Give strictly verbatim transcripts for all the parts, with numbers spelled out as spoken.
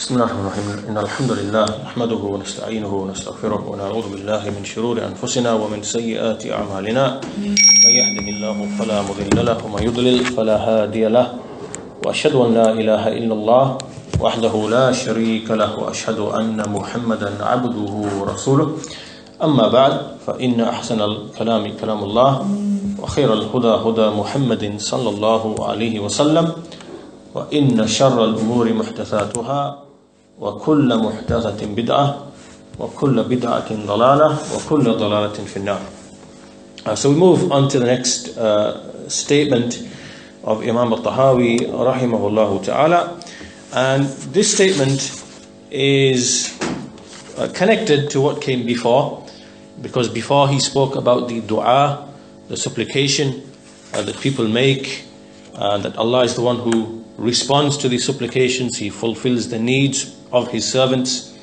بسم الله الرحمن الرحيم إن الحمد لله نحمده ونستعينه ونستغفره ونعوذ بالله من شرور أنفسنا ومن سيئات أعمالنا من يهده الله فلا مضل له ومن يضلل فلا هادي له وأشهد أن لا إله إلا الله وحده لا شريك له وأشهد أن محمدا عبده ورسوله أما بعد فإن أحسن الكلام كلام الله وخير الهدى هدى محمد صلى الله عليه وسلم وإن شر الأمور محدثاتها وكل محدثة بدعة وكل بدعة ضلالة وكل ضلالة في النار. Uh, so we move on to the next uh, statement of Imam al-Tahawi rahimahullah ta'ala, and this statement is uh, connected to what came before, because before he spoke about the dua, the supplication uh, that people make, uh, that Allah is the one who responds to these supplications, He fulfills the needs of His servants.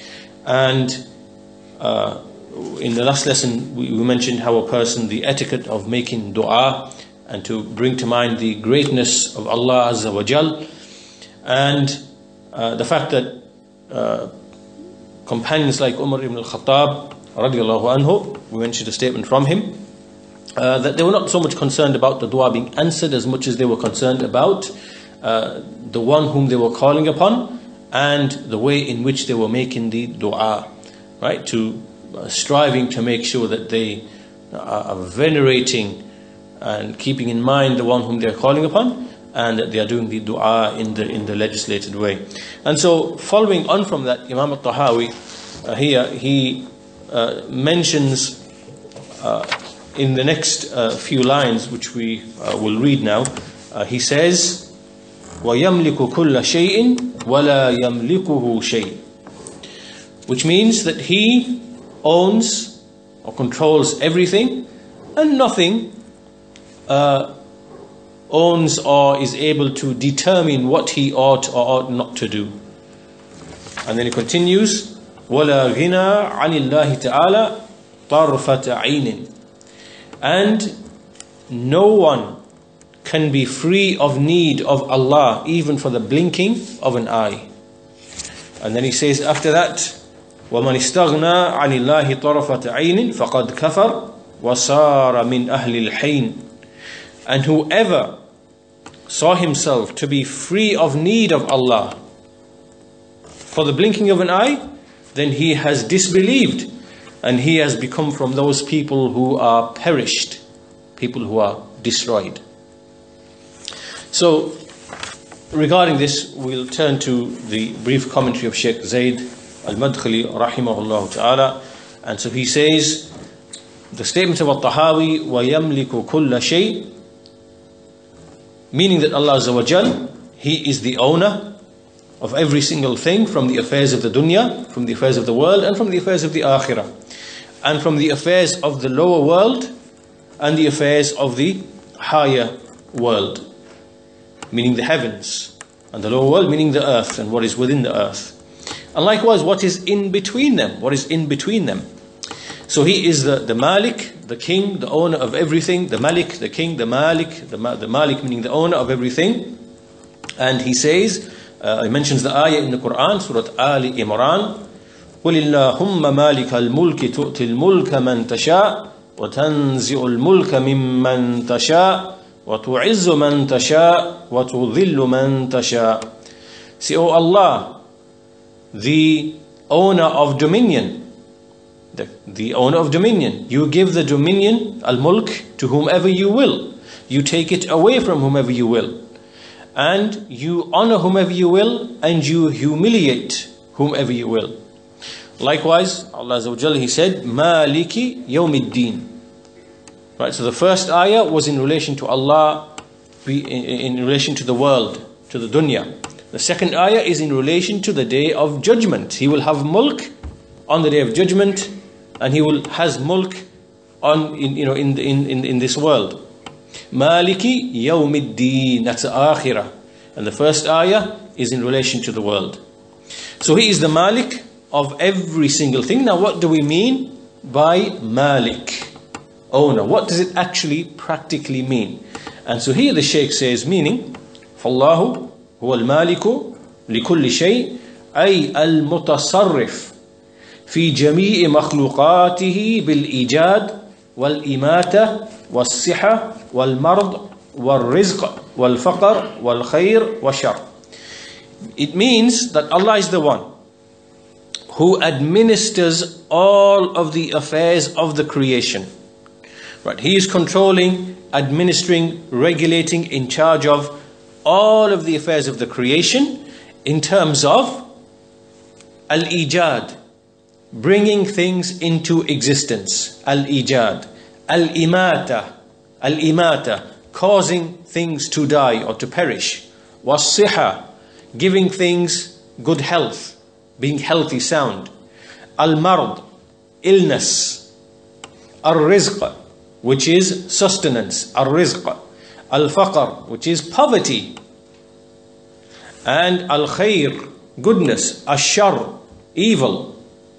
And uh, in the last lesson we, we mentioned how a person, the etiquette of making dua and to bring to mind the greatness of Allah Azza wa Jal, and uh, the fact that uh, companions like Umar ibn al-Khattab radiallahu anhu, we mentioned a statement from him, uh, that they were not so much concerned about the dua being answered as much as they were concerned about uh, the one whom they were calling upon and the way in which they were making the dua, right? To uh, striving to make sure that they are venerating and keeping in mind the one whom they are calling upon, and that they are doing the dua in the in the legislated way. And so, following on from that, Imam al-Tahawi uh, here he uh, mentions uh, in the next uh, few lines, which we uh, will read now. Uh, he says, وَيَمْلِكُ كُلَّ شَيْءٍ وَلَا يَمْلِكُهُ شَيْءٍ, which means that He owns or controls everything, and nothing uh, owns or is able to determine what He ought or ought not to do. And then he continues, وَلَا غِنَى عَنِ اللَّهِ تَعَالَى طَرْفَةَ عَيْنٍ, and no one can be free of need of Allah even for the blinking of an eye. And then he says after that, وَمَنِ اسْتَغْنَى عَنِ اللَّهِ طَرَفَةَ عَيْنٍ فَقَدْ كَفَرْ وَصَارَ مِنْ أَهْلِ الْحَيْنِ, and whoever saw himself to be free of need of Allah for the blinking of an eye, then he has disbelieved and he has become from those people who are perished, people who are destroyed. So, regarding this, we'll turn to the brief commentary of Sheikh Zayd al-Madkhali rahimahullah ta'ala. And so he says, the statement of al-Tahawi, وَيَمْلِكُ كُلَّ شَيْءٍ, meaning that Allah Azza wa Jal, He is the owner of every single thing, from the affairs of the dunya, from the affairs of the world, and from the affairs of the akhirah, and from the affairs of the lower world and the affairs of the higher world, meaning the heavens, and the lower world meaning the earth and what is within the earth, and likewise what is in between them, what is in between them. So He is the, the Malik, the king, the owner of everything, the Malik, the king, the Malik, the, the Malik meaning the owner of everything. And he says, uh, he mentions the ayah in the Quran, Surah Ali Imran, قُلِ اللَّهُمَّ مَالِكَ الْمُلْكِ تُؤْتِ الْمُلْكَ مَنْ تَشَاءُ وَتَنْزِعُ الْمُلْكَ مِمَّنْ تَشَاءُ وَتُعِزُّ مَنْ تَشَاءُ وَتُذِلُّ مَنْ تَشَاءُ. Say, O Allah, the owner of dominion, the, the owner of dominion, you give the dominion, al-mulk, to whomever you will. You take it away from whomever you will. And you honor whomever you will, and you humiliate whomever you will. Likewise, Allah Azza wa Jalla, He said, Maliki yawmiddin. Right, so the first ayah was in relation to Allah, in, in relation to the world, to the dunya. The second ayah is in relation to the day of judgment. He will have mulk on the day of judgment, and He will has mulk on in you know in in in, in this world. Maliki yawmiddin, that's the akhirah, and the first ayah is in relation to the world. So He is the Malik of every single thing. Now, what do we mean by Malik, owner? What does it actually practically mean? And so here the Shaykh says, meaning, فَاللَّهُ هُوَ الْمَالِكُ لِكُلِّ شَيْءٍ أي المتصرف في جميع مخلوقاته بالإيجاد والإماتة والصحة والمرض والرزق والفقر والخير والشر. It means that Allah is the one who administers all of the affairs of the creation. Right? He is controlling, administering, regulating, in charge of all of the affairs of the creation in terms of al-ijad, bringing things into existence. Al-ijad. Al-imata. Al-imata, causing things to die or to perish. Was-siha, giving things good health, being healthy, sound. Al-mard, illness. Al-rizq, which is sustenance. Al-rizq. Al-faqr, which is poverty. And al-khair, goodness. Al-shar, evil.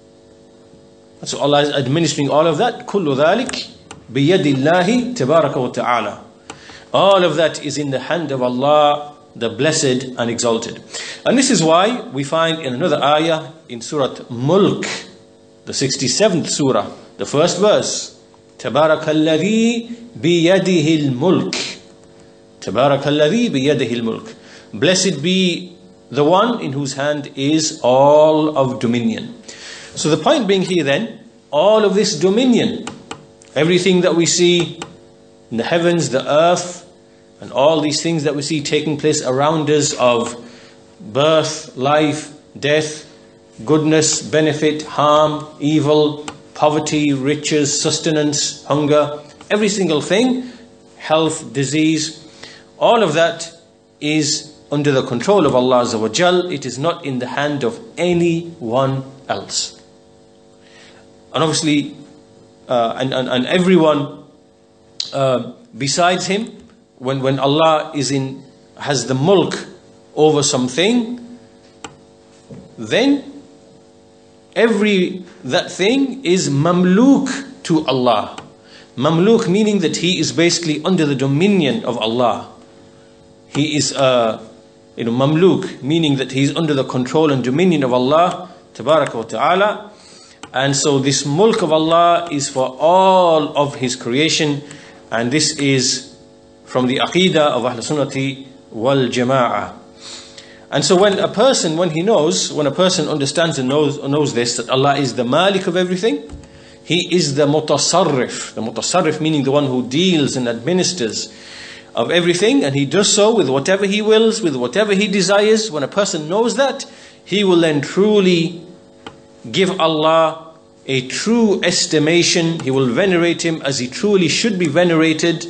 So Allah is administering all of that. كل ذلك بيد الله تبارك وتعالى. All of that is in the hand of Allah, the blessed and exalted. And this is why we find in another ayah in Surah Mulk, the sixty-seventh surah, the first verse, تبارك الذي بيده الملك. تبارك الذي بيده الملك. Blessed be the one in whose hand is all of dominion. So the point being here then, all of this dominion, everything that we see in the heavens, the earth, and all these things that we see taking place around us of birth, life, death, goodness, benefit, harm, evil, poverty, riches, sustenance, hunger, every single thing, health, disease, all of that is under the control of Allah Azza wa Jal. It is not in the hand of anyone else. And obviously, uh, and, and, and everyone uh, besides him, when, when Allah is in, has the mulk over something, then every, that thing is mamluk to Allah. Mamluk meaning that he is basically under the dominion of Allah. He is, uh, you know, mamluk, meaning that he is under the control and dominion of Allah, tabaraka wa ta'ala. And so this mulk of Allah is for all of his creation, and this is from the aqidah of Ahl Sunnati wal Jama'ah. And so when a person, when he knows, when a person understands and knows, knows this, that Allah is the Malik of everything, he is the Mutasarrif. The Mutasarrif meaning the one who deals and administers of everything, and he does so with whatever he wills, with whatever he desires. When a person knows that, he will then truly give Allah a true estimation. He will venerate him as he truly should be venerated.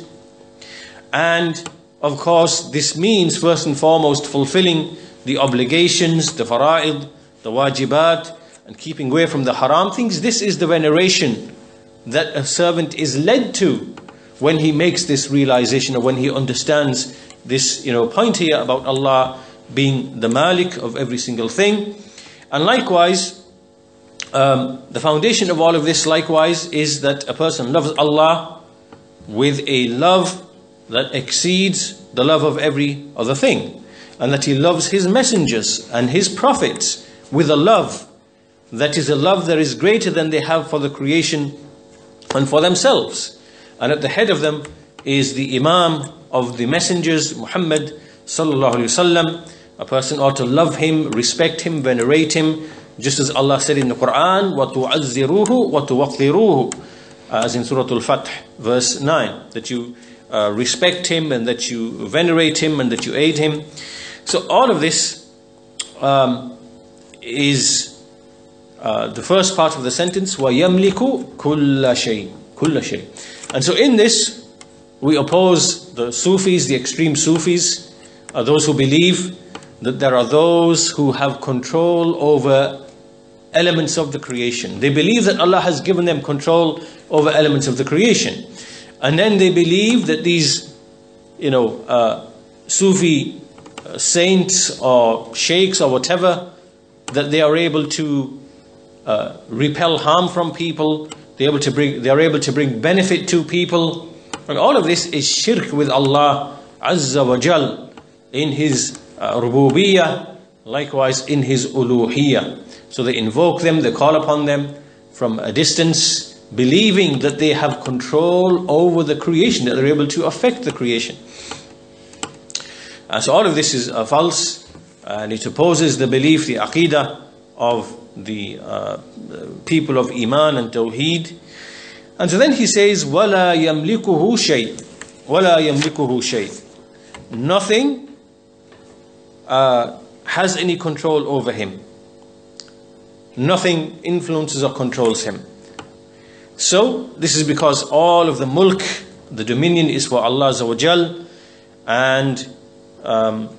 And of course, this means first and foremost fulfilling the obligations, the fara'id, the wajibat, and keeping away from the haram things. This is the veneration that a servant is led to when he makes this realization, or when he understands this, you know, point here about Allah being the Malik of every single thing. And likewise, um, the foundation of all of this likewise is that a person loves Allah with a love that exceeds the love of every other thing, and that he loves his messengers and his prophets with a love that is a love that is greater than they have for the creation and for themselves. And at the head of them is the Imam of the messengers, Muhammad sallallahu alaihi wasallam. A person ought to love him, respect him, venerate him, just as Allah said in the Quran, وَتُعَزِّرُوهُ وَتُوَقِّرُوهُ, as in Surah Al-Fath, verse nine, that you uh, respect him and that you venerate him and that you aid him. So all of this um, is uh, the first part of the sentence, وَيَمْلِكُ كُلَّ شَيْءٍ كُلَّ شَيْءٍ. And so in this, we oppose the Sufis, the extreme Sufis, uh, those who believe that there are those who have control over elements of the creation. They believe that Allah has given them control over elements of the creation. And then they believe that these, you know, uh, Sufi uh, saints or sheikhs or whatever, that they are able to uh, repel harm from people, they are able to bring, they are able to bring benefit to people. And all of this is shirk with Allah Azza wa Jal in His uh, rububiyyah, likewise in His uluhiyyah. So they invoke them, they call upon them from a distance, believing that they have control over the creation, that they're able to affect the creation. Uh, so all of this is uh, false, and it opposes the belief, the aqidah of the uh, people of Iman and Tawheed. And so then he says, وَلَا يَمْلِكُهُ شَيْءٍ وَلَا يَمْلِكُهُ شَيْءٍ. Nothing uh, has any control over him. Nothing influences or controls him. So this is because all of the mulk, the dominion, is for Allah Azza wa Jal, and um,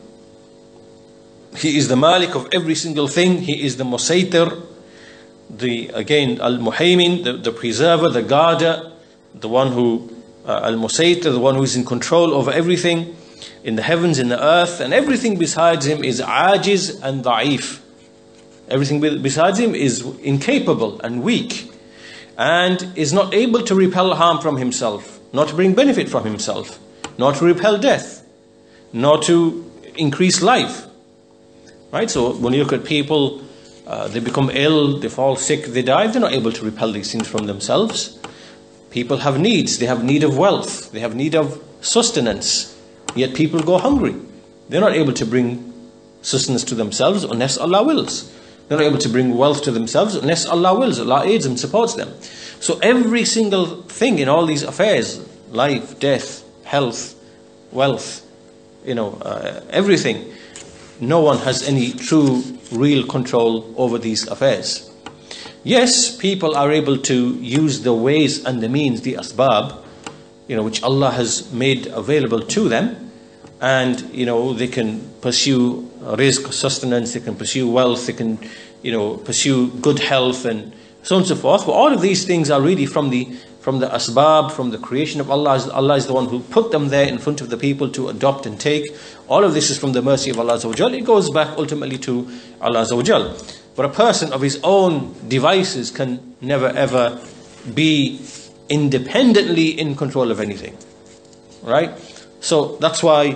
He is the Malik of every single thing. He is the Musaytir, the again Al-Muhaymin, the, the preserver, the guarder, the one who uh, Al-Musaytir, the one who is in control over everything in the heavens, in the earth, and everything besides him is ajiz and da'if. Everything besides him is incapable and weak, and is not able to repel harm from himself, not to bring benefit from himself, not to repel death, not to increase life. Right? So when you look at people, uh, they become ill, they fall sick, they die, they're not able to repel these things from themselves. People have needs, they have need of wealth, they have need of sustenance, yet people go hungry. They're not able to bring sustenance to themselves unless Allah wills. They're not able to bring wealth to themselves unless Allah wills. Allah aids and supports them. So every single thing in all these affairs, life, death, health, wealth, you know, uh, everything, no one has any true, real control over these affairs. Yes, people are able to use the ways and the means, the asbab, you know, which Allah has made available to them, and you know they can pursue rizq, sustenance, they can pursue wealth, they can, you know, pursue good health, and so on and so forth. But all of these things are really from the from the asbab, from the creation of Allah. Allah is the one who put them there in front of the people to adopt and take. All of this is from the mercy of Allah Azza wa Jal. It goes back ultimately to Allah Azza wa Jal. But a person of his own devices can never ever be independently in control of anything. Right? So that's why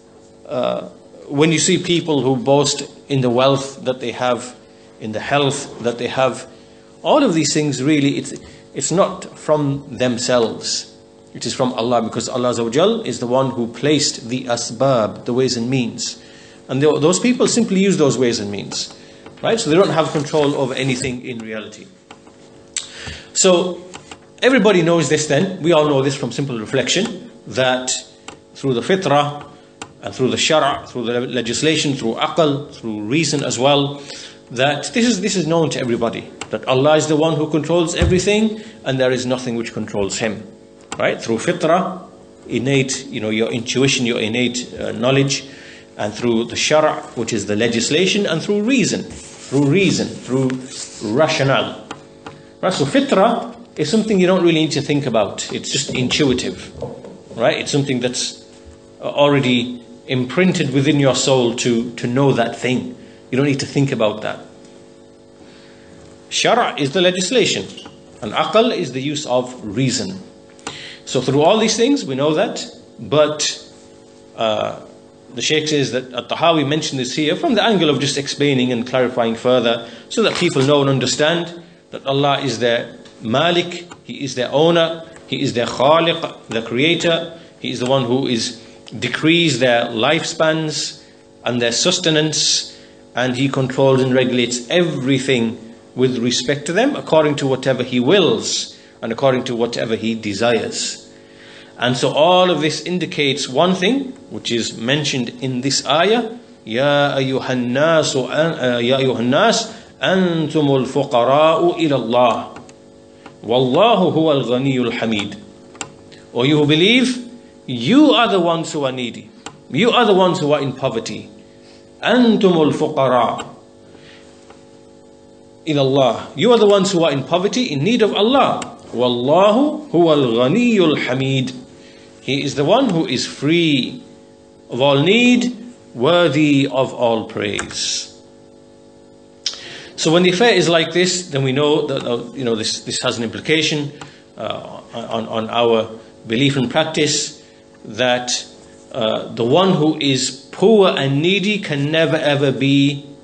uh, when you see people who boast in the wealth that they have, in the health that they have, all of these things really, it's it's not from themselves. It is from Allah, because Allah Azza wa Jal is the one who placed the asbab, the ways and means. And they, those people simply use those ways and means. Right? So they don't have control over anything in reality. So everybody knows this then. We all know this from simple reflection, that through the fitrah, and through the shara', through the legislation, through aql, through reason as well, that this is this is known to everybody, that Allah is the one who controls everything, and there is nothing which controls Him. Right? Through fitrah, innate, you know, your intuition, your innate uh, knowledge, and through the shara', which is the legislation, and through reason, through reason, through rationale. Right? So fitrah is something you don't really need to think about. It's just intuitive. Right? It's something that's already imprinted within your soul to, to know that thing. You don't need to think about that. Shara' is the legislation, and aql is the use of reason. So through all these things we know that, but uh, the Shaykh says that At-Tahawi mentioned this here from the angle of just explaining and clarifying further, so that people know and understand that Allah is their Malik, He is their owner, He is their Khaliq, the creator, He is the one who is decrees their lifespans and their sustenance, and He controls and regulates everything with respect to them according to whatever He wills and according to whatever He desires. And so all of this indicates one thing, which is mentioned in this ayah: Ya ayyuhan nas, Ya ayyuhan nas, antumul fuqara'u ila Allah, wallahu huwal ghaniyul hamid. O you who believe, you are the ones who are needy, you are the ones who are in poverty. Antumul fuqara ila Allah, you are the ones who are in poverty, in need of Allah. Wallahu huwal ghaniyul hamid, He is the one who is free of all need, worthy of all praise. So when the affair is like this, then we know that uh, you know this this has an implication uh, on on our belief and practice, that uh, the one who is poor and needy can never ever be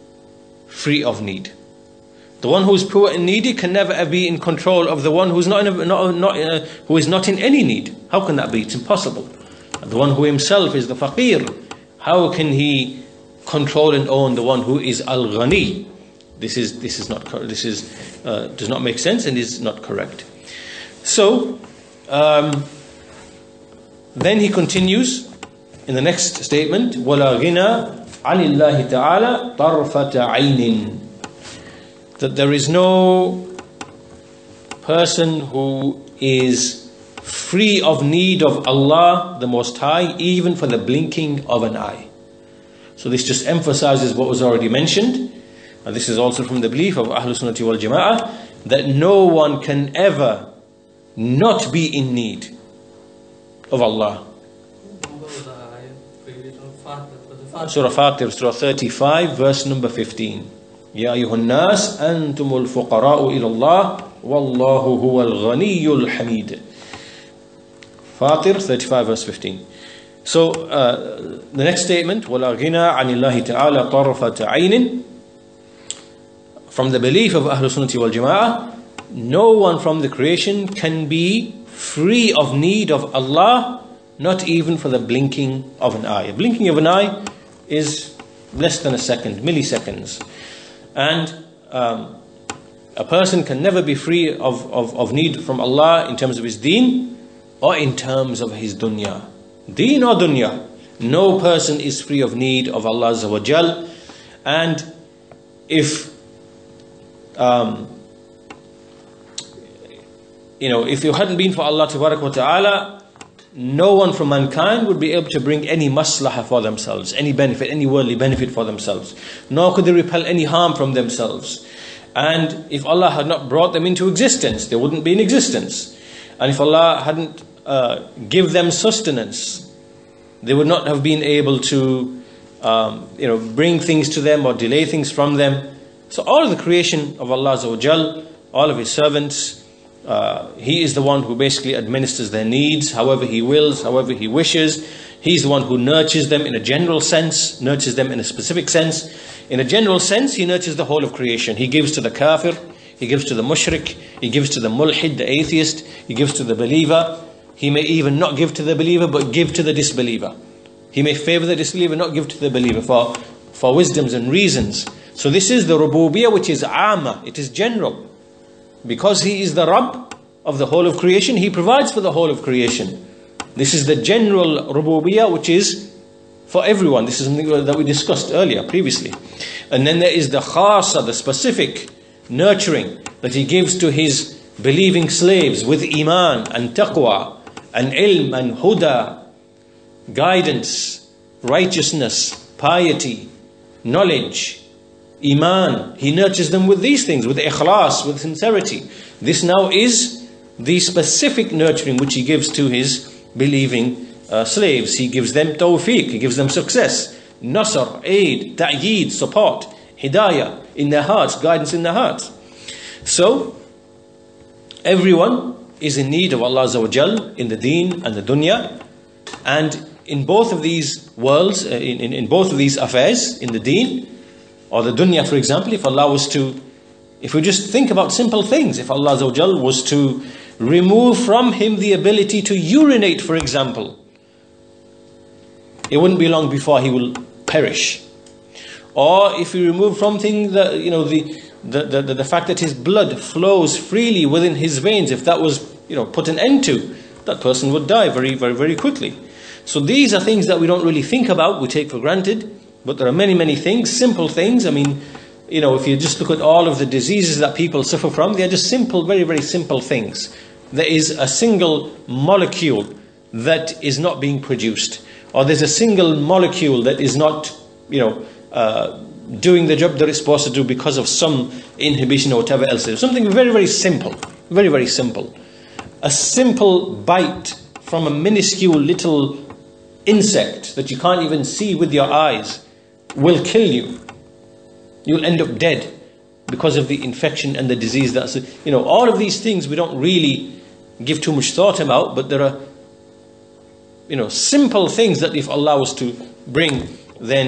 free of need. The one who is poor and needy can never be in control of the one who is not, in a, not, not uh, who is not in any need. How can that be? It's impossible. The one who himself is the faqir, how can he control and own the one who is al-ghani? This is this is not this is uh, does not make sense and is not correct. So um, then he continues in the next statement, وَلَا غِنَى عَنِ اللَّهِ تَعَالَى طَرْفَةَ عَيْنٍ, that there is no person who is free of need of Allah the Most High, even for the blinking of an eye. So this just emphasizes what was already mentioned, and this is also from the belief of Ahlul Sunnati wal Jama'ah, that no one can ever not be in need of Allah. Surah Fatir, Surah thirty-five, verse number fifteen. Ya ayyuhan nas antumul fuqara'u ila Allah wallahu huwal ghaniyyul hamid. Fatir thirty-five, verse fifteen. So uh, the next statement, وَلَا غِنَى عَنِ اللَّهِ تَعَالَى طَرْفَةَ عَيْنٍ, from the belief of Ahlul Sunnati wal Jama'ah, no one from the creation can be free of need of Allah, not even for the blinking of an eye. A blinking of an eye is less than a second, milliseconds. And um, a person can never be free of, of, of need from Allah in terms of his deen or in terms of his dunya. Deen or dunya, no person is free of need of Allah Azza wa Jal. And if um, you know, if it hadn't been for Allah Tabarak wa Ta'ala, no one from mankind would be able to bring any maslahah for themselves, any benefit, any worldly benefit for themselves, nor could they repel any harm from themselves. And if Allah had not brought them into existence, they wouldn't be in existence. And if Allah hadn't uh, give them sustenance, they would not have been able to um, you know, bring things to them or delay things from them. So all of the creation of Allah Azza wa Jal, all of His servants, uh, He is the one who basically administers their needs however He wills, however He wishes. He's the one who nurtures them in a general sense, nurtures them in a specific sense. In a general sense, He nurtures the whole of creation. He gives to the kafir, He gives to the mushrik, He gives to the mulhid, the atheist, He gives to the believer. He may even not give to the believer, but give to the disbeliever. He may favor the disbeliever, not give to the believer for, for wisdoms and reasons. So this is the rububiyyah, which is amma, it is general. Because He is the Rabb of the whole of creation, He provides for the whole of creation. This is the general rububiyyah, which is for everyone. This is something that we discussed earlier, previously. And then there is the khasa, the specific nurturing that He gives to His believing slaves with iman and taqwa and ilm and huda, guidance, righteousness, piety, knowledge, iman. He nurtures them with these things, with ikhlas, with sincerity. This now is the specific nurturing which He gives to His believing uh, slaves. He gives them tawfiq, He gives them success, nasr, aid, ta'yeed, support, hidayah in their hearts, guidance in their hearts. So everyone is in need of Allah Azza wa Jal in the deen and the dunya. And in both of these worlds, uh, in, in, in both of these affairs, in the deen or the dunya, for example, if Allah was to, if we just think about simple things, if Allah Azza wa Jal was to remove from him the ability to urinate, for example, it wouldn't be long before he will perish. Or if we remove from thing the, you know, the The, the, the fact that his blood flows freely within his veins, if that was, you know, put an end to, that person would die very, very, very quickly. So these are things that we don't really think about, we take for granted, but there are many, many things, simple things. I mean, you know, if you just look at all of the diseases that people suffer from, they are just simple, very, very simple things. There is a single molecule that is not being produced, or there's a single molecule that is not, you know, uh, doing the job that it's supposed to do because of some inhibition or whatever else. Something very, very simple. Very, very simple. A simple bite from a minuscule little insect that you can't even see with your eyes will kill you. You'll end up dead because of the infection and the disease. That's, you know, all of these things we don't really give too much thought about, but there are, you know, simple things that if Allah was to bring, then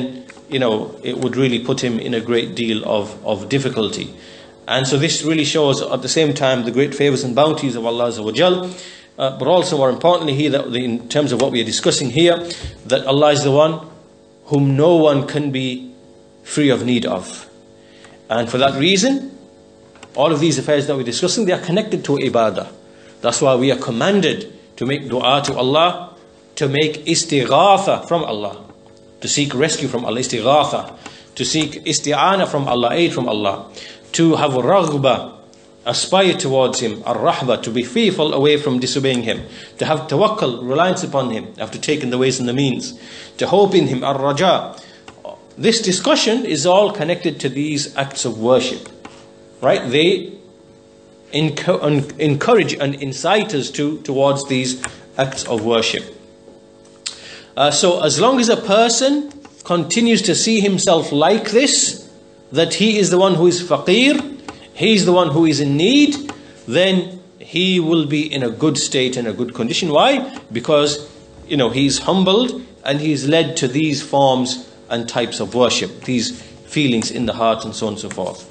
you know, it would really put him in a great deal of, of difficulty. And so this really shows at the same time the great favors and bounties of Allah Azza wa Jal, uh, but also more importantly here, that in terms of what we are discussing here, that Allah is the one whom no one can be free of need of. And for that reason, all of these affairs that we're discussing, they are connected to ibadah. That's why we are commanded to make dua to Allah, to make istighatha from Allah, to seek rescue from Allah, istighatha, to seek isti'ana from Allah, aid from Allah, to have raghba, aspire towards Him, ar-rahba, to be fearful away from disobeying Him, to have tawakkul, reliance upon Him, after taking the ways and the means, to hope in Him, ar-raja. This discussion is all connected to these acts of worship, right? They encourage and incite us to, towards these acts of worship. Uh, so as long as a person continues to see himself like this, that he is the one who is faqir, he is the one who is in need, then he will be in a good state and a good condition. Why? Because, you know, he is humbled and he is led to these forms and types of worship, these feelings in the heart and so on and so forth.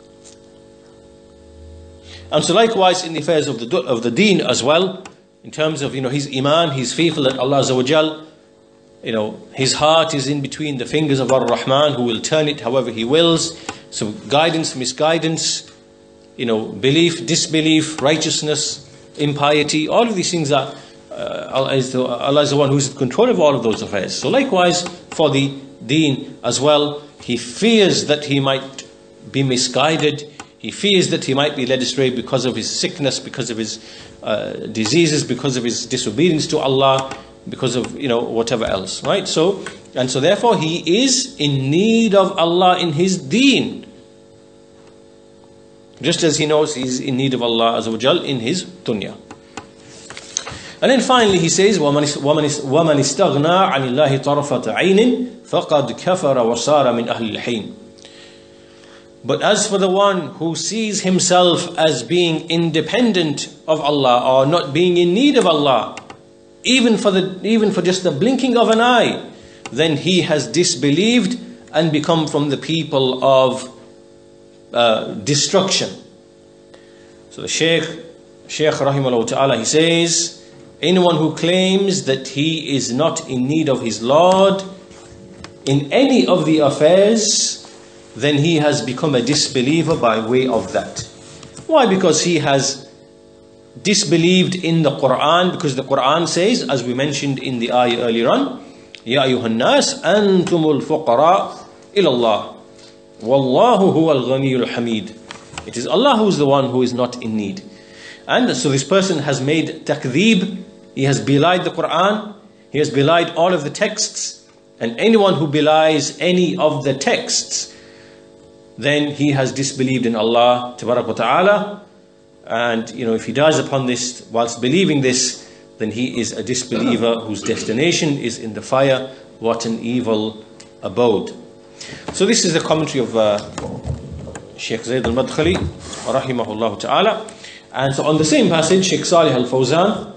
And so likewise in the affairs of the of the deen as well, in terms of, you know, his iman, he's faithful that Allah Azza wa Jal, you know, his heart is in between the fingers of Ar-Rahman, who will turn it however He wills. So guidance, misguidance, you know, belief, disbelief, righteousness, impiety, all of these things are, uh, Allah, is the, Allah is the one who is in control of all of those affairs. So likewise for the deen as well, he fears that he might be misguided. He fears that he might be led astray because of his sickness, because of his uh, diseases, because of his disobedience to Allah, because of, you know, whatever else, right? So, and so therefore he is in need of Allah in his deen, just as he knows he's in need of Allah Azza wa Jal in his dunya. And then finally he says, وَمَنِ اسْتَغْنَى عَنِ اللَّهِ طَرَفَةَ عَيْنٍ فَقَدْ كَفَرَ وَصَارَ مِنْ أَهْلِ الْحِينِ. But as for the one who sees himself as being independent of Allah, or not being in need of Allah, even for the even for just the blinking of an eye, then he has disbelieved and become from the people of uh, destruction. So the Shaykh, Shaykh Rahimahullah Ta'ala, he says, anyone who claims that he is not in need of his Lord in any of the affairs, then he has become a disbeliever by way of that. Why? Because he has disbelieved in the Quran, because the Quran says, as we mentioned in the ayah earlier on, Ya ayyuhan nas antumul fuqara ilallah wallahu huwal ghaniyul hamid. It is Allah who is the one who is not in need. And so this person has made takdeeb, he has belied the Quran, he has belied all of the texts, and anyone who belies any of the texts, then he has disbelieved in Allah Tabarak wa Ta'ala. And, you know, if he dies upon this whilst believing this, then he is a disbeliever whose destination is in the fire. What an evil abode. So this is the commentary of uh, Shaykh Zayd al-Madkhali rahimahullah ta'ala. And so on the same passage, Shaykh Salih al-Fawzan,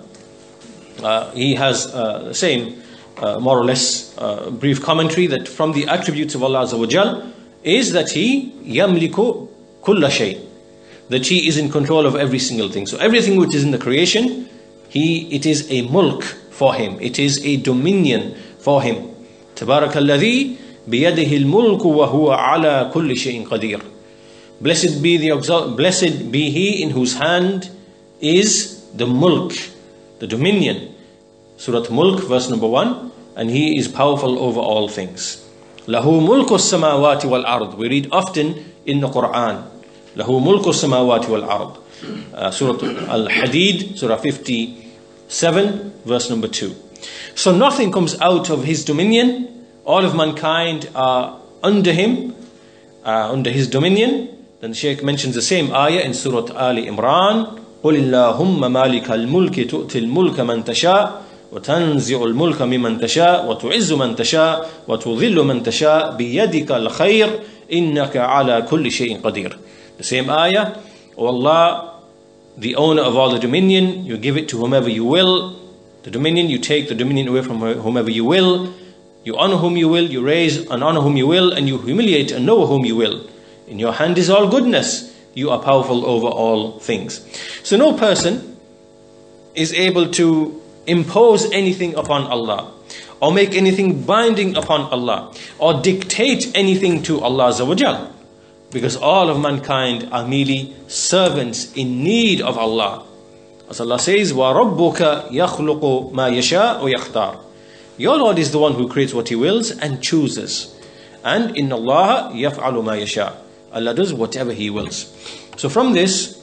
uh, he has uh, the same uh, more or less uh, brief commentary, that from the attributes of Allah Azza wa Jal is that he yamliku kulla shay, that he is in control of every single thing. So everything which is in the creation, he it is a mulk for him, it is a dominion for him. Tabarakalladhi biyadihi al-mulku wa huwa ala kulli shay'in qadir. Blessed be the exalt, blessed be he in whose hand is the mulk, the dominion. Surah Mulk, verse number one, and he is powerful over all things. Lahu mulku as-samawati wal ard. We read often in the Quran, Lahu mulku as-samawati wal ard. Uh, Surah Al-Hadid, Surah fifty-seven, verse number two. So nothing comes out of his dominion. All of mankind are under him, uh, under his dominion. Then the Shaykh mentions the same ayah in Surah Ali Imran. قُلِ اللَّهُمَّ مَالِكَ الْمُلْكِ تُؤْتِي الْمُلْكَ مَنْ تَشَاءُ وتنزع الملك ممن تشاء وتعز من تشاء وتذل من تشاء بيدك الخير إنك على كل شيء قدير. The same ayah, O Allah, the owner of all the dominion, you give it to whomever you will. The dominion, you take the dominion away from whomever you will. You honor whom you will, you raise and honor whom you will, and you humiliate and know whom you will. In your hand is all goodness. You are powerful over all things. So no person is able to impose anything upon Allah, or make anything binding upon Allah, or dictate anything to Allah Azza wa Jal, because all of mankind are merely servants in need of Allah. As Allah says, وَرَبُّكَ يَخْلُقُ مَا يَشَاءُ وَيَخْتَارُ. Your Lord is the one who creates what He wills and chooses. And إِنَّ اللَّهَ يَفْعَلُ مَا يَشَاءُ. Allah does whatever He wills. So from this,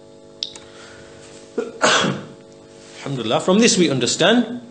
alhamdulillah, from this we understand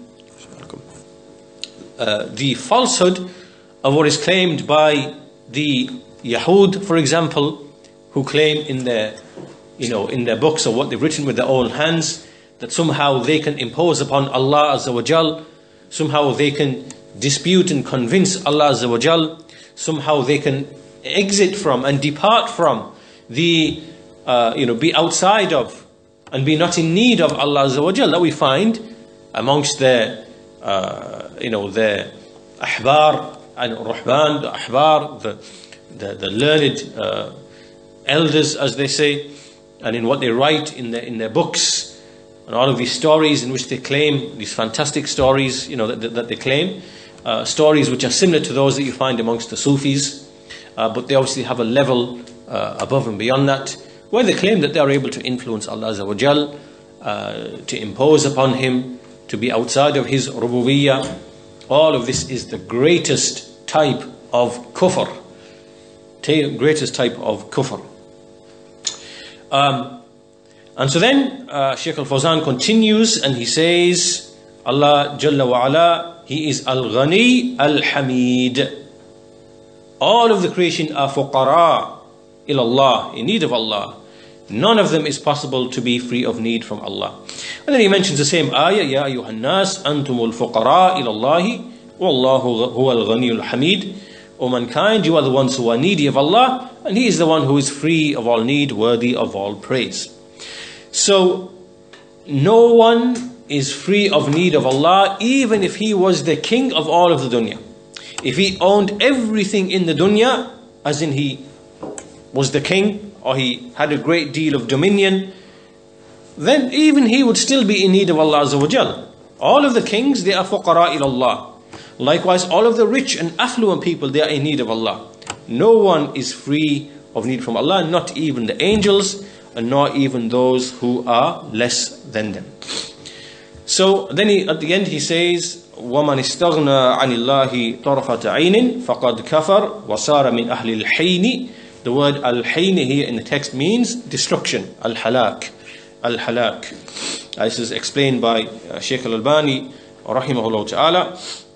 uh, the falsehood of what is claimed by the Yahud, for example, who claim in their, you know, in their books or what they've written with their own hands, that somehow they can impose upon Allah Azza wa Jal, somehow they can dispute and convince Allah Azza wa Jal, somehow they can exit from and depart from the, uh, you know, be outside of and be not in need of Allah Azza wa Jal. That we find amongst their, uh, you know, their ahbar and ruhban, the ahbar, the, the, the learned uh, elders, as they say, and in what they write in their, in their books, and all of these stories in which they claim, these fantastic stories, you know, that, that, that they claim, uh, stories which are similar to those that you find amongst the Sufis, uh, but they obviously have a level uh, above and beyond that, where they claim that they are able to influence Allah Azza wa Jal, uh, to impose upon Him, to be outside of His rububiyyah. All of this is the greatest type of kufr, greatest type of kufr. Um, and so then uh, Shaykh al-Fawzan continues and he says, Allah Jalla wa Ala, He is Al-Ghani Al-Hamid. All of the creation are fuqara ilallah, in need of Allah. None of them is possible to be free of need from Allah. And then he mentions the same ayah, Ya ayyuhan nas antumul fuqara ilallahi wallahu huwa al-ghani al-hamid. O mankind, you are the ones who are needy of Allah, and He is the one who is free of all need, worthy of all praise. So no one is free of need of Allah, even if he was the king of all of the dunya. If he owned everything in the dunya, as in he was the king, or he had a great deal of dominion, then even he would still be in need of Allah Azza wa Jal. All of the kings, they are fuqara ilallah. Likewise, all of the rich and affluent people, they are in need of Allah. No one is free of need from Allah, not even the angels, and not even those who are less than them. So then he, at the end he says, وَمَنِ اسْتَغْنَى عَنِ اللَّهِ طَرْفَةَ عَيْنٍ فَقَدْ كَفَرْ وَصَارَ مِنْ أَهْلِ الْحَيْنِ. The word al-hayn here in the text means destruction, al-halak, al-halak. This is explained by uh, Shaykh al-Albani, rahimahullah ta'ala.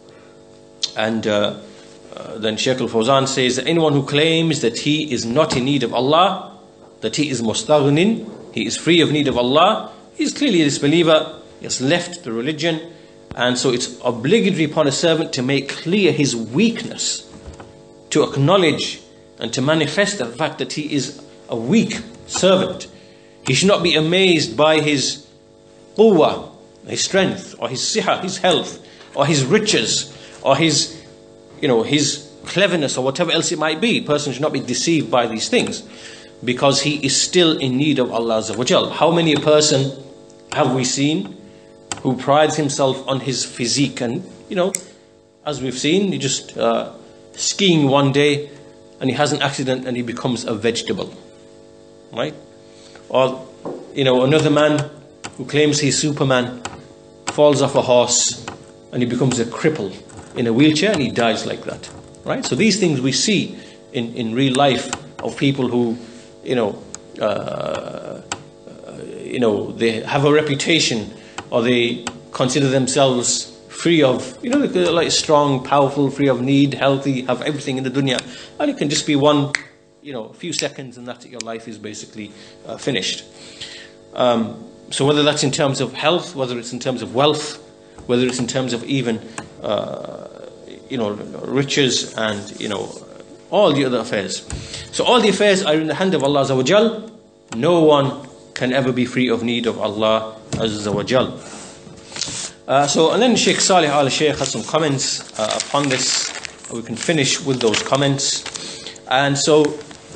And uh, uh, then Shaykh al-Fawzan says that anyone who claims that he is not in need of Allah, that he is mustaghnin, he is free of need of Allah, he is clearly a disbeliever, he has left the religion, and so it's obligatory upon a servant to make clear his weakness, to acknowledge and to manifest the fact that he is a weak servant. He should not be amazed by his quwwah, his strength, or his siha, his health, or his riches, or his, you know, his cleverness, or whatever else it might be. A person should not be deceived by these things, because he is still in need of Allah Azza wa Jal. How many a person have we seen who prides himself on his physique, and, you know, as we've seen, he just uh, skiing one day and he has an accident and he becomes a vegetable, right? Or, you know, another man who claims he's Superman falls off a horse and he becomes a cripple in a wheelchair and he dies like that, right? So these things we see in, in real life of people who, you know, uh, uh, you know, they have a reputation, or they consider themselves free of, you know, like strong, powerful, free of need, healthy, have everything in the dunya, and it can just be one, you know, a few seconds, and that's it, your life is basically uh, finished. Um, so whether that's in terms of health, whether it's in terms of wealth, whether it's in terms of even, uh, you know, riches, and, you know, all the other affairs. So all the affairs are in the hand of Allah Azza wa Jal. No one can ever be free of need of Allah Azza wa Jal. Uh, so, and then Sheikh Salih Al Sheikh has some comments uh, upon this. We can finish with those comments. And so,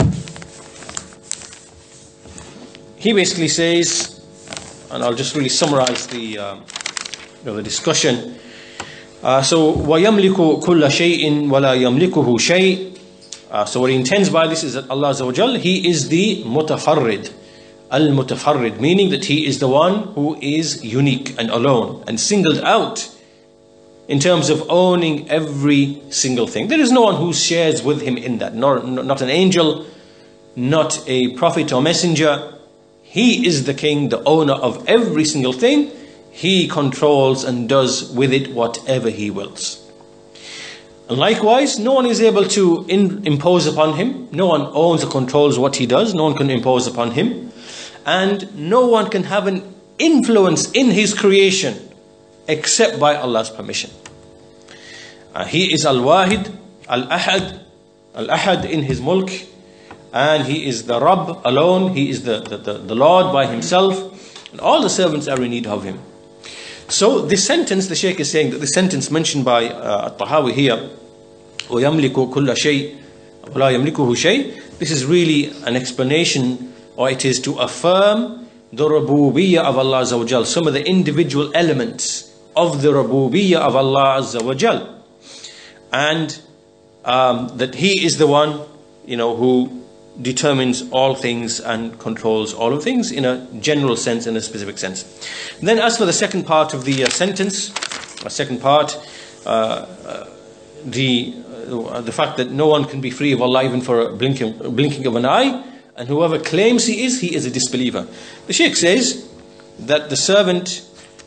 he basically says, and I'll just really summarize the, um, you know, the discussion. Uh, so, وَيَمْلِكُ كُلَّ شَيْءٍ وَلَا يَمْلِكُهُ شَيْءٍ. Uh, so what he intends by this is that Allah Azza wa Jal, He is the mutafarrid, al-mutafarrid, meaning that He is the one who is unique and alone and singled out in terms of owning every single thing. There is no one who shares with Him in that, not, not an angel, not a prophet or messenger. He is the king, the owner of every single thing. He controls and does with it whatever He wills. And likewise, no one is able to in, impose upon Him. No one owns or controls what He does. No one can impose upon Him. And no one can have an influence in His creation except by Allah's permission. Uh, he is Al-Wahid, Al-Ahad, Al-Ahad in His mulk. And He is the Rabb alone. He is the, the, the, the Lord by Himself. And all the servants are in need of Him. So this sentence, the Shaykh is saying that the sentence mentioned by uh, At-Tahawi here, وَيَمْلِكُ كُلَّ شَيْءٍ وَلَا يَمْلِكُهُ شَيْءٍ, this is really an explanation, or it is to affirm the rububiyyah of Allah Azza wa Jal, some of the individual elements of the rububiyyah of Allah Azza wa Jal. And um, that He is the one, you know, who determines all things and controls all of things in a general sense, in a specific sense. And then as for the second part of the uh, sentence, the second part, uh, uh, the uh, the fact that no one can be free of Allah even for a blinking, blinking of an eye, and whoever claims he is, he is a disbeliever. The Shaykh says that the servant,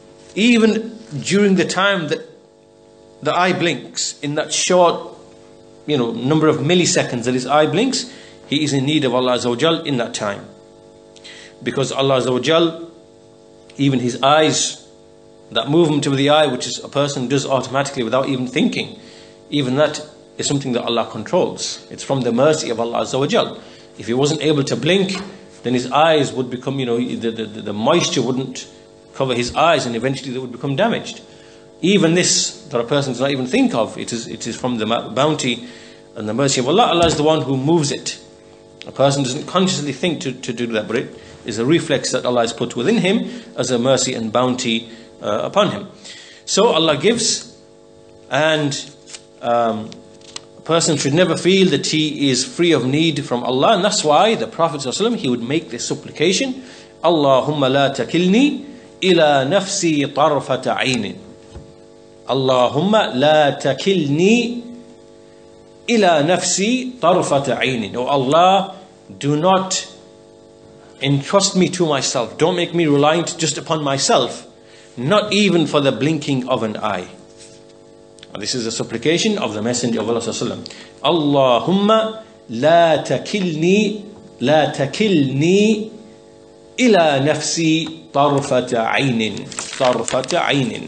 even during the time that the eye blinks, in that short, you know, number of milliseconds that his eye blinks, he is in need of Allah Azza wa Jal in that time. Because Allah Azza wa Jal, even his eyes, that movement of the eye, which is a person does automatically without even thinking, even that is something that Allah controls. It's from the mercy of Allah Azza wa Jal. If he wasn't able to blink, then his eyes would become, you know, the, the, the moisture wouldn't cover his eyes, and eventually they would become damaged. Even this, that a person does not even think of, it is, it is from the bounty and the mercy of Allah. Allah is the one who moves it. A person doesn't consciously think to, to do that, but it is a reflex that Allah has put within him as a mercy and bounty uh, upon him. So Allah gives, and um, a person should never feel that he is free of need from Allah. And that's why the Prophet ﷺ, he would make this supplication, Allahumma la takilni ila nafsi tarfata aynin. Allahumma la takilni ila nafsi tarfata aynin. Oh Allah, do not entrust me to myself. Don't make me reliant just upon myself, not even for the blinking of an eye. And this is a supplication of the Messenger of Allah sallallahu alaihi wasallam. Allahumma la takilni la takilni ila nafsi tarfata aynin. Tarfata aynin.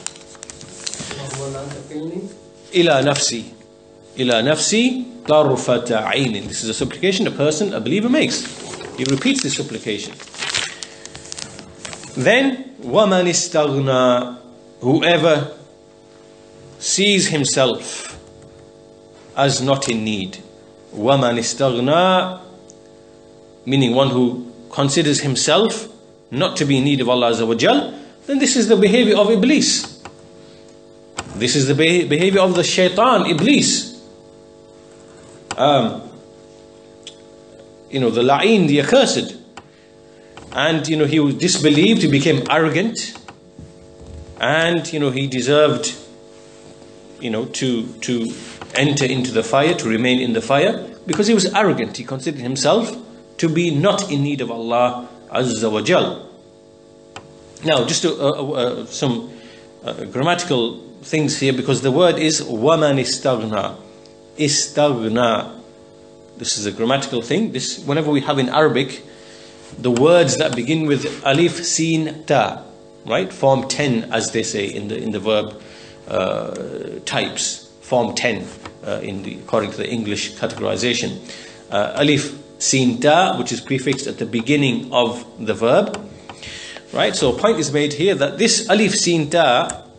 Ila nafsi. Ila nafsi tarfata aynin. This is a supplication a person, a believer makes. He repeats this supplication. Then, وَمَنِ اسْتَغْنَى, whoever sees himself as not in need. وَمَنِ اسْتَغْنَى, meaning one who considers himself not to be in need of Allah Azza wa Jal, then this is the behavior of Iblis. This is the behavior of the shaitan, Iblis. Um, you know, the la'in, the accursed. And, you know, he was disbelieved, he became arrogant. And, you know, he deserved, you know, to, to enter into the fire, to remain in the fire, because he was arrogant. He considered himself to be not in need of Allah Azza wa Jal. Now, just to, uh, uh, some uh, grammatical things here, because the word is وَمَنِ اسْتَغْنَى. Istaghna. This is a grammatical thing. This, whenever we have in Arabic the words that begin with alif, sin, ta, right, form ten, as they say in the in the verb uh, types, form ten uh, in the according to the English categorization. Uh, alif, sin, ta, which is prefixed at the beginning of the verb, right? So a point is made here that this alif, sin, ta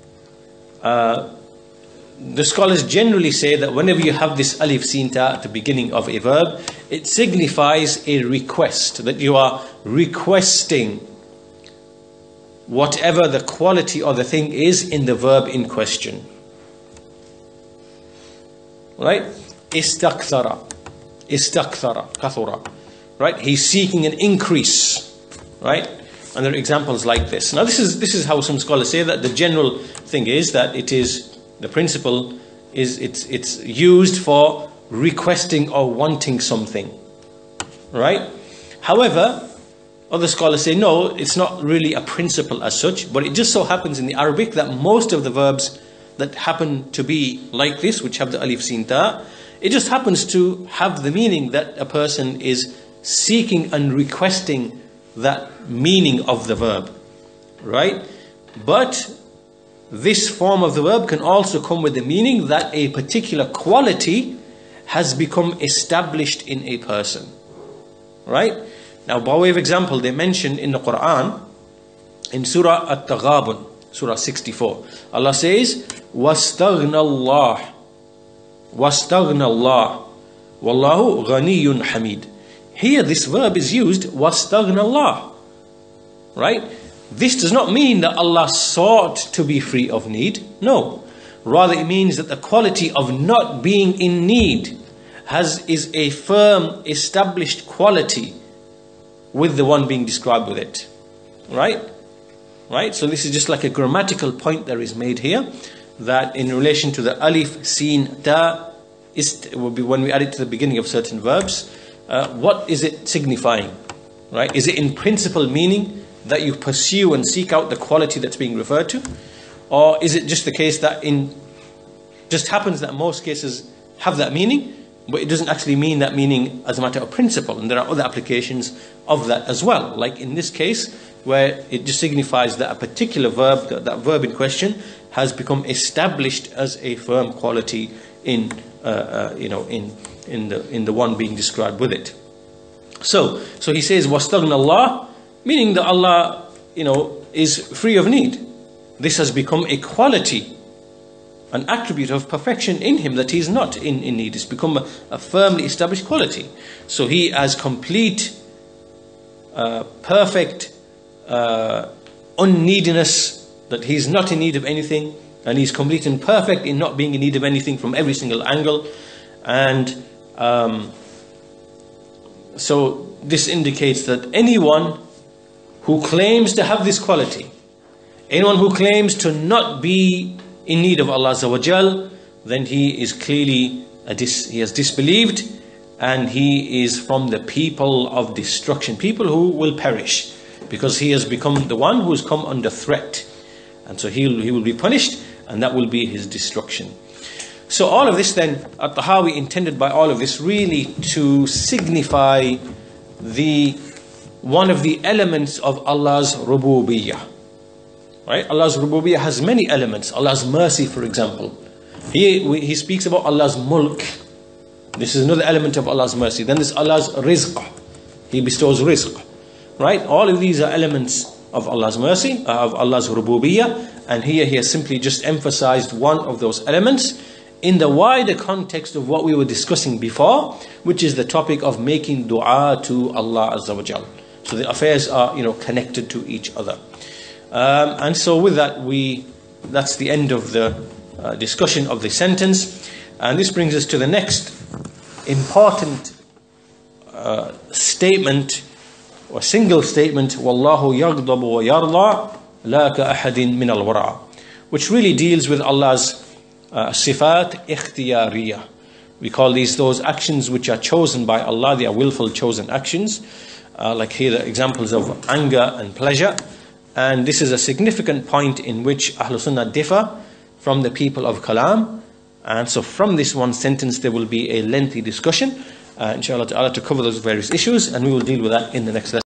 uh, the scholars generally say that whenever you have this alif sin ta at the beginning of a verb, it signifies a request, that you are requesting whatever the quality or the thing is in the verb in question. Right? Istakthara. Istakthara. Kathura. Right? He's seeking an increase. Right? And there are examples like this. Now this is this is how some scholars say that the general thing is that it is, the principle is it's it's used for requesting or wanting something. Right? However, other scholars say no, it's not really a principle as such, but it just so happens in the Arabic that most of the verbs that happen to be like this, which have the alif sin ta, it just happens to have the meaning that a person is seeking and requesting that meaning of the verb, right? But this form of the verb can also come with the meaning that a particular quality has become established in a person, right? Now, by way of example, they mention in the Quran, in Surah At-Taghabun, Surah sixty-four, Allah says, وَاسْتَغْنَى اللَّهُ وَاسْتَغْنَى اللَّهُ وَاللَّهُ غَنِيٌّ حَمِيدٌ. Here this verb is used, وَاسْتَغْنَى اللَّهُ, right? This does not mean that Allah sought to be free of need. No. Rather it means that the quality of not being in need has is a firm, established quality with the one being described with it. Right? Right? So this is just like a grammatical point that is made here, that in relation to the alif, sin, ta, ist, will be when we add it to the beginning of certain verbs, uh, what is it signifying? Right? Is it in principle meaning that you pursue and seek out the quality that's being referred to? Or is it just the case that in just happens that most cases have that meaning, but it doesn't actually mean that meaning as a matter of principle? And there are other applications of that as well, like in this case where it just signifies that a particular verb, that, that verb in question, has become established as a firm quality in uh, uh, you know in in the in the one being described with it. So so he says wastaghna Allah, meaning that Allah, you know, is free of need. This has become a quality, an attribute of perfection in him, that he is not in, in need. It's become a, a firmly established quality. So he has complete, uh, perfect uh, unneediness, that he's not in need of anything, and he's complete and perfect in not being in need of anything from every single angle. And um, so this indicates that anyone who claims to have this quality, anyone who claims to not be in need of Allah Azza wa Jal, then he is clearly a dis he has disbelieved, and he is from the people of destruction, people who will perish, because he has become the one who has come under threat, and so he he will be punished, and that will be his destruction. So all of this then, At-Tahawi intended by all of this really to signify the one of the elements of Allah's rububiyyah. Right? Allah's rububiyyah has many elements. Allah's mercy, for example. He, he speaks about Allah's mulk. This is another element of Allah's mercy. Then there's Allah's rizq. He bestows rizq. Right? All of these are elements of Allah's mercy, uh, of Allah's rububiyyah. And here he has simply just emphasized one of those elements in the wider context of what we were discussing before, which is the topic of making dua to Allah Azza wa Jal. So the affairs are, you know, connected to each other. Um, and so with that, we that's the end of the uh, discussion of the sentence. And this brings us to the next important uh, statement, or single statement, Wallahu yaghdabu wa yarda la ka ahadin min al-wara', which really deals with Allah's uh, sifat ikhtiyariyah. We call these those actions which are chosen by Allah. They are willful chosen actions. Uh, like here the examples of anger and pleasure. And this is a significant point in which Ahlul Sunnah differ from the people of Kalam. And so from this one sentence there will be a lengthy discussion, uh, inshallah ta'ala, to cover those various issues, and we will deal with that in the next lesson.